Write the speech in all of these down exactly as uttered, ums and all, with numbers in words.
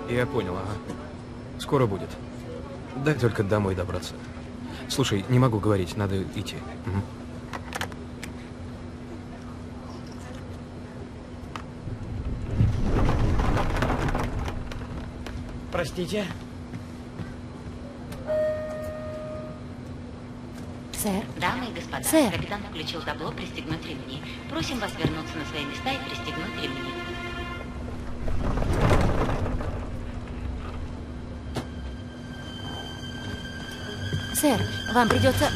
Я понял, ага. Скоро будет. Дай только домой добраться. Слушай, не могу говорить, надо идти. Угу. Простите? Сэр? Дамы и господа, Сэр. Капитан включил табло «Пристегнуть ремни». Просим вас вернуться на свои места и пристегнуть ремни. Сэр, вам придется...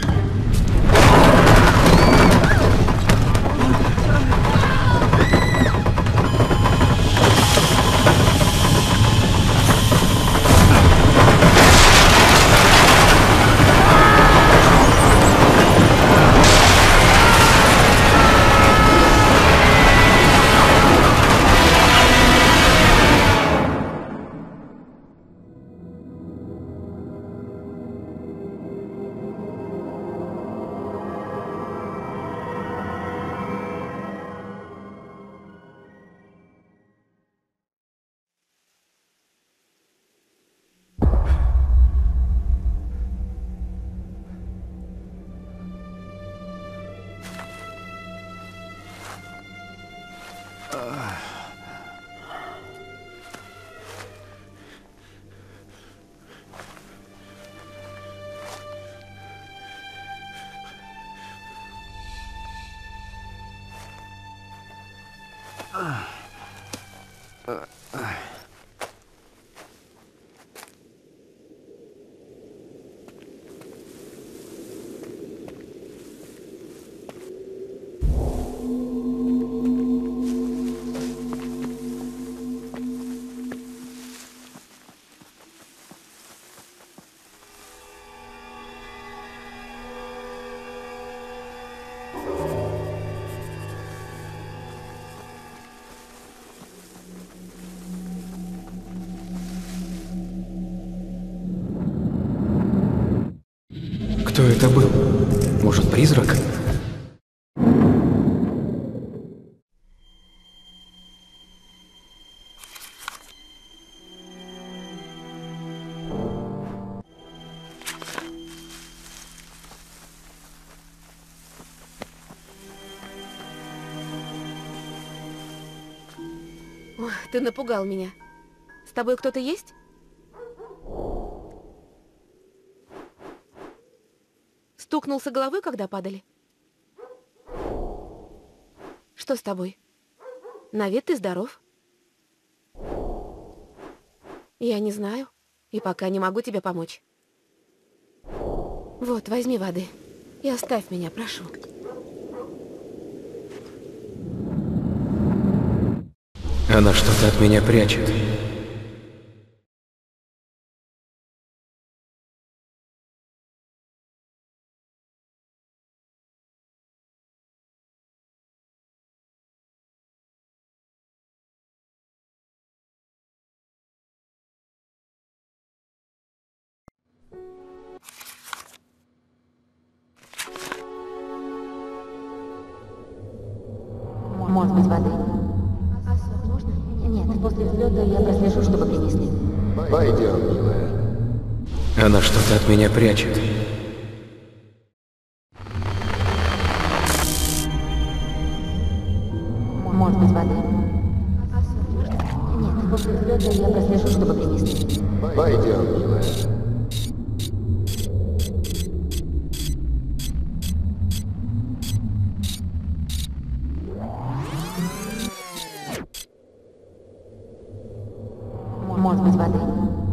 Кто это был? Может, призрак? Ой, ты напугал меня. С тобой кто-то есть? Стукнулся головой, когда падали? Что с тобой? На вид ты здоров. Я не знаю, и пока не могу тебе помочь. Вот, возьми воды и оставь меня, прошу. Она что-то от меня прячет. Может быть, воды? Нет, после взлета я прослежу, чтобы принесли. Пойдем, милая. Она что-то от меня прячет. Может быть, воды? Нет, после взлета я прослежу, чтобы принесли. Пойдем, милая. Может быть, воды?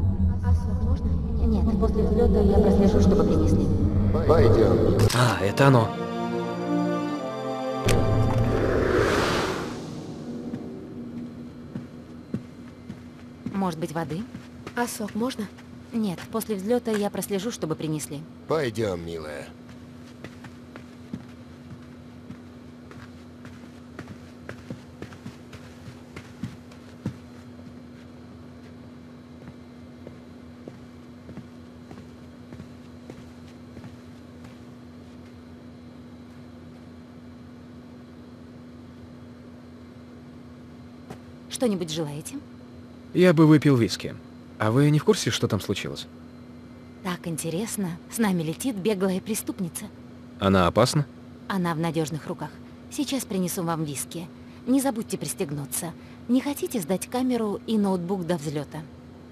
Нет, после взлета я прослежу, чтобы принесли. Пойдем. А, это оно. Может быть, воды? А сок можно? Нет, после взлета я прослежу, чтобы принесли. Пойдем, милая. Что-нибудь желаете? Я бы выпил виски. А вы не в курсе, что там случилось? Так интересно. С нами летит беглая преступница. Она опасна? Она в надежных руках. Сейчас принесу вам виски. Не забудьте пристегнуться. Не хотите сдать камеру и ноутбук до взлета?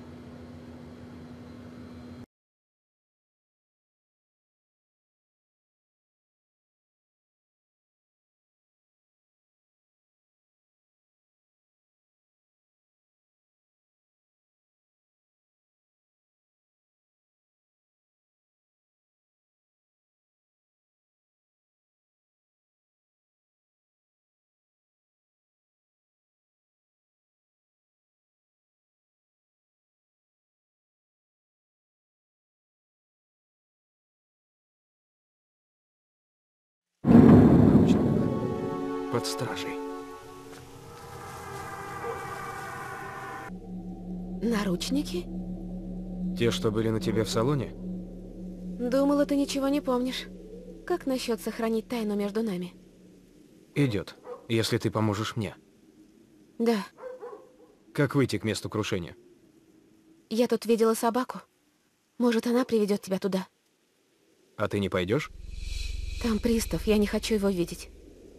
Под стражей. Наручники? Те, что были на тебе в салоне? Думала, ты ничего не помнишь. Как насчет сохранить тайну между нами? Идет, если ты поможешь мне. Да. Как выйти к месту крушения? Я тут видела собаку. Может, она приведет тебя туда. А ты не пойдешь? Там пристав, я не хочу его видеть.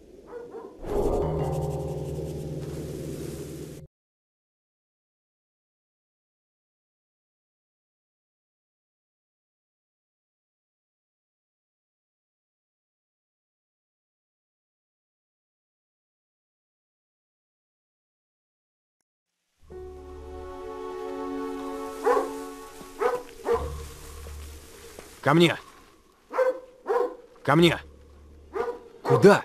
Ко мне! Ко мне! Куда?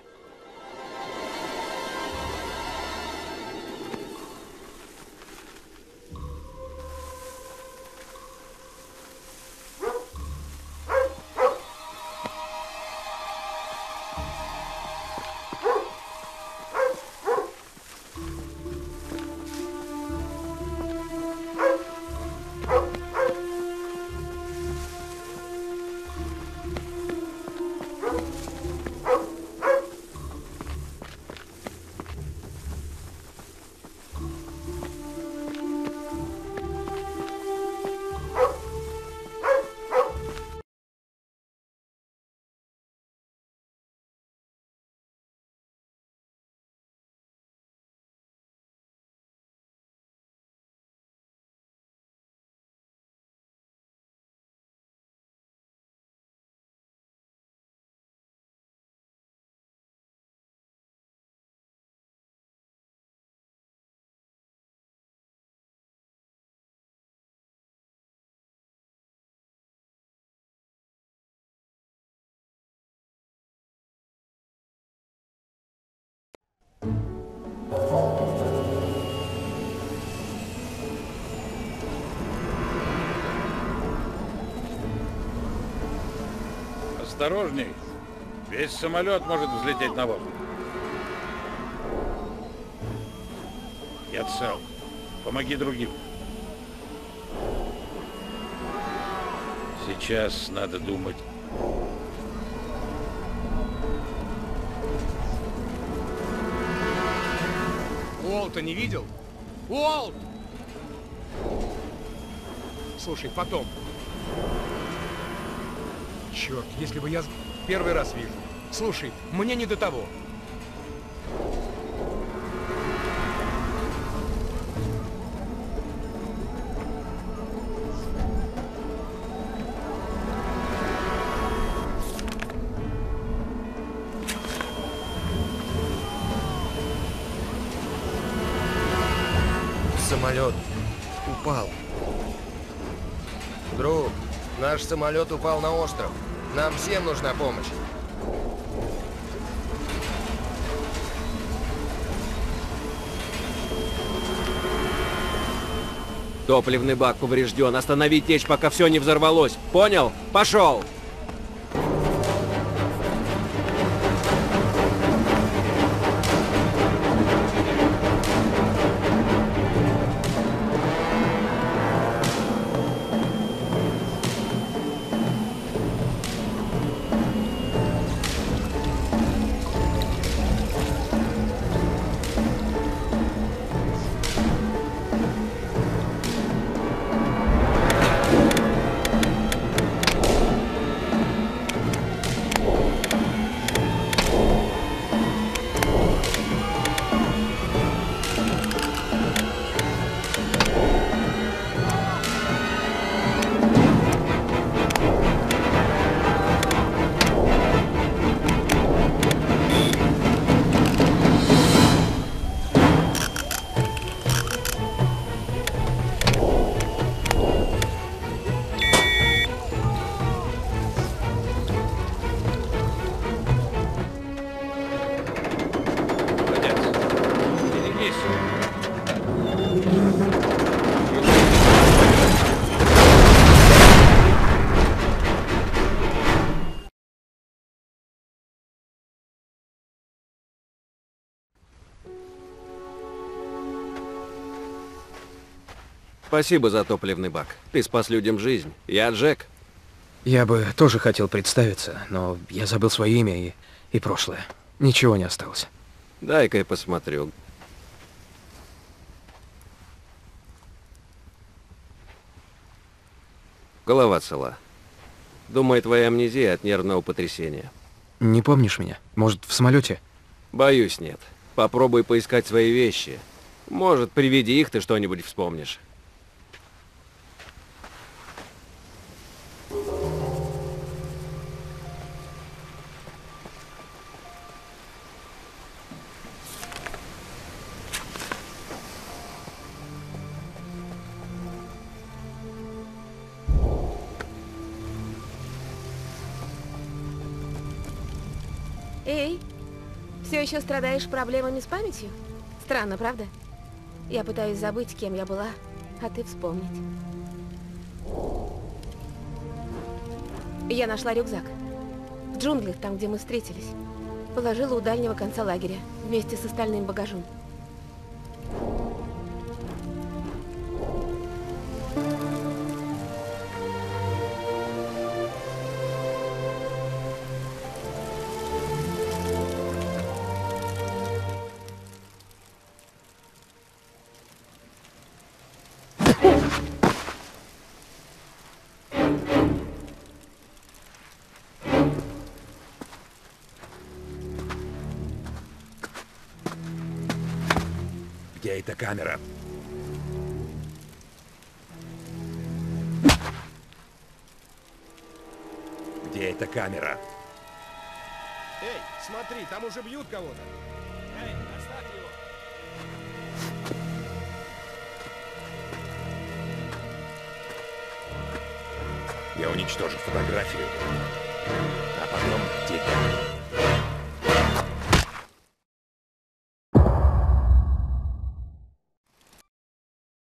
Осторожней. Весь самолет может взлететь на воздух. Я цел. Помоги другим. Сейчас надо думать. Уолта не видел? Уолт! Слушай, потом. Черт, если бы я первый раз вижу. Слушай, мне не до того. Самолет упал. Друг, наш самолет упал на остров. Нам всем нужна помощь. Топливный бак поврежден. Остановить течь, пока все не взорвалось. Понял? Пошел! Спасибо за топливный бак. Ты спас людям жизнь. Я Джек. Я бы тоже хотел представиться, но я забыл свое имя и, и прошлое. Ничего не осталось. Дай-ка я посмотрю. Голова цела. Думаю, твоя амнезия от нервного потрясения. Не помнишь меня? Может, в самолете? Боюсь, нет. Попробуй поискать свои вещи. Может, при виде их ты что-нибудь вспомнишь. Эй, все еще страдаешь проблемами с памятью? Странно, правда? Я пытаюсь забыть, кем я была, а ты вспомнить. Я нашла рюкзак. В джунглях, там, где мы встретились. Положила у дальнего конца лагеря, вместе с остальным багажом. Где эта камера? Где эта камера? Эй, смотри, там уже бьют кого-то. Эй, оставь его. Я уничтожу фотографию, а потом тебя.